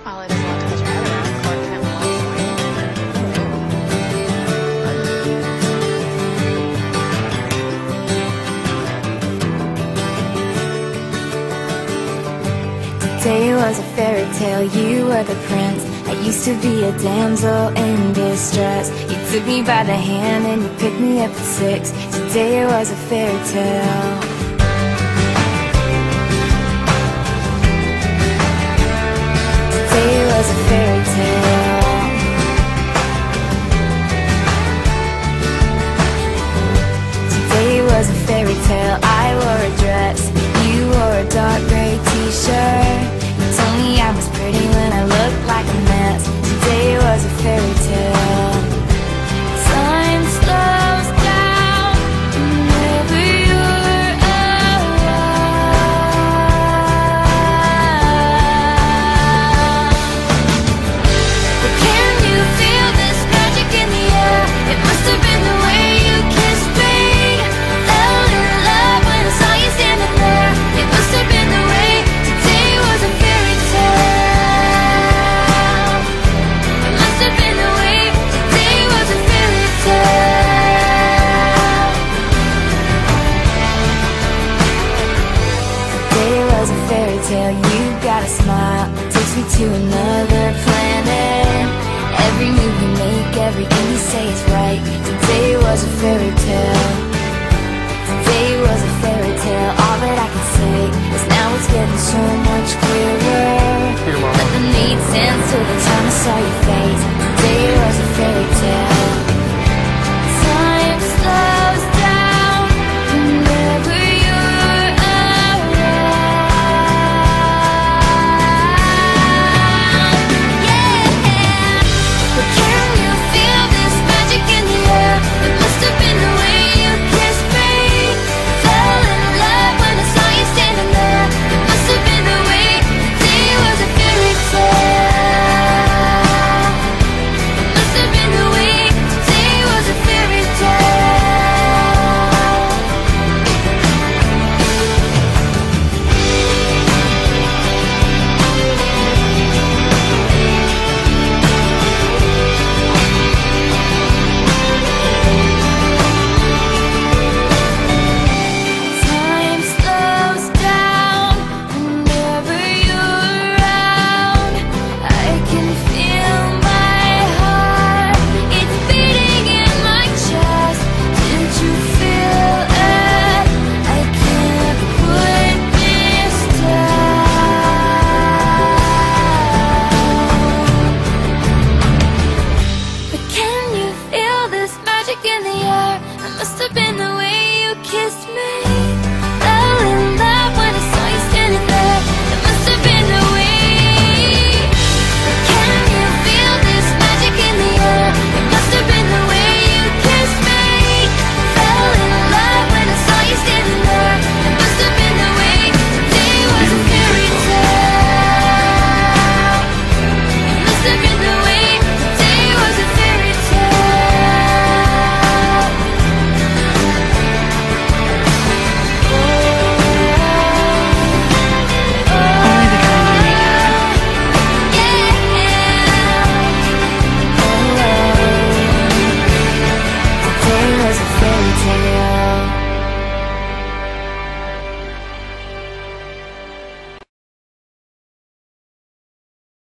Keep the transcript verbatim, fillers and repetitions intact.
Molly doesn't want to touch your head around. Clark Kent loves Today was a fairy tale, you were the prince. I used to be a damsel in distress. You took me by the hand and you picked me up at six. Today was a fairy tale. Today was a fairy tale. Today was a fairy tale. I wore a dress, you wore a dark gray t-shirt. You told me I was pretty when I looked like a mess. Today was a fairy tale. Time slows down whenever you're around. But can you feel this magic in the air? It must have been the way you kissed me. Fell in love when I saw you standing there. It must have been the way. Today was a fairy tale. It must have been the way. Today was a fairy tale. Today was a fairy tale. You got a smile, takes me to another planet. Every move you make, everything you say is right. Today was a fairy tale. Today was a fairy tale. All that I can say is now it's getting so much clearer.